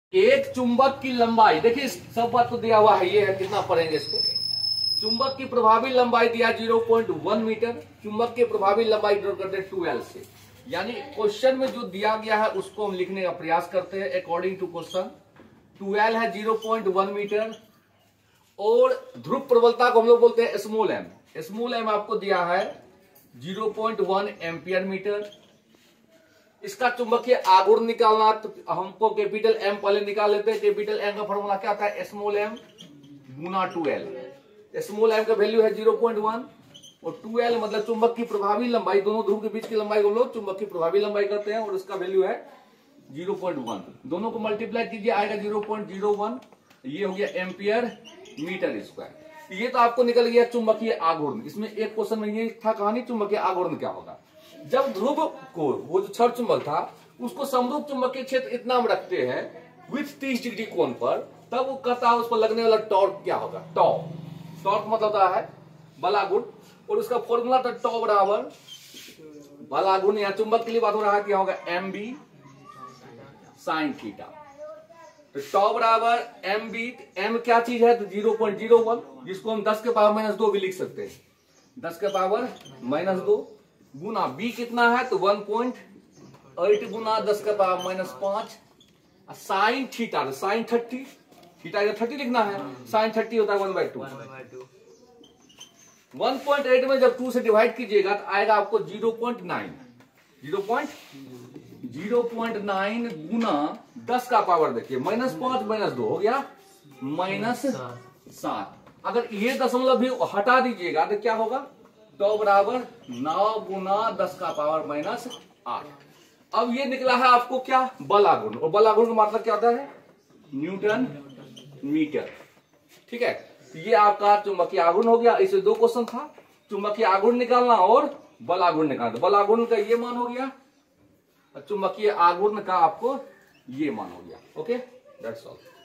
एक चुंबक की लंबाई, देखिए सब बात तो दिया हुआ है, ये है कितना पढ़ेंगे इसको। चुंबक की प्रभावी लंबाई दिया 0.1 मीटर, चुंबक की प्रभावी लंबाई डिनोट करते हैं 2L से। यानी क्वेश्चन में जो दिया गया है उसको हम लिखने का प्रयास करते हैं अकॉर्डिंग टू क्वेश्चन। 2L है 0.1 मीटर और ध्रुव प्रबलता को हम लोग बोलते हैं स्मॉल एम। स्मॉल एम आपको दिया है 0.1 एम्पियर मीटर। इसका चुंबकीय आघूर्ण निकालना, तो हमको कैपिटल एम पहले निकाल लेते हैं। कैपिटल एम का फॉर्मूला क्या आता है, स्मॉल एम गुना 2L। स्मॉल एम का वैल्यू है 0.1 और 2L मतलब चुंबक की प्रभावी लंबाई, दोनों ध्रुव के बीच की लंबाई को हम लोग चुंबक की प्रभावी लंबाई करते हैं और उसका वैल्यू है 0.1। दोनों को मल्टीप्लाई कीजिए आएगा 0.01, ये हो गया एम्पियर मीटर स्क्वायर। ये तो आपको निकल गया चुंबकीय आघूर्ण। इसमें एक क्वेश्चन में ये था कहानी, चुंबकीय आघूर्ण क्या होगा। जब ध्रुव को, वो जो क्षण चुंबक था उसको समरूप चुंबकीय क्षेत्र इतना में रखते हैं विथ 30 डिग्री कोण पर, तब वो कहता है उस पर लगने वाला टॉर्क क्या होगा। टॉर्क मतलब होता है बलागुण और उसका फॉर्मूला था टॉ बराबर बलागुण, या चुंबक के लिए बात हो रहा है क्या होगा, एम बी साइन थीटा। तो टॉ बराबर एम बी, एम क्या चीज है तो 0.01, जिसको हम 10 के पावर -2 भी लिख सकते हैं। 10 के पावर -2 गुना बी कितना है तो 1.8 गुना 10 का power -5 sine theta, sine 30, theta 30 लिखना है, साइन 30 होता है 1/2। 1.8 में जब 2 से डिवाइड कीजिएगा तो आएगा आपको 0.9 गुना 10 का पावर, देखिए -5 -2 हो गया -7। अगर ये दशमलव भी हटा दीजिएगा तो क्या होगा, तो बराबर 9 गुना 10 का पावर -8। अब ये निकला है आपको क्या, बल आघूर्ण, और बल आघूर्ण का मतलब क्या होता है, न्यूटन मीटर। ठीक है, तो ये आपका चुंबकीय आघूर्ण हो गया। इसे 2 क्वेश्चन था, चुंबकीय आघूर्ण निकालना और बल आघूर्ण निकालना। बल आघूर्ण का ये मान हो गया और चुंबकीय आघूर्ण का आपको ये मान हो गया। Okay, that's all.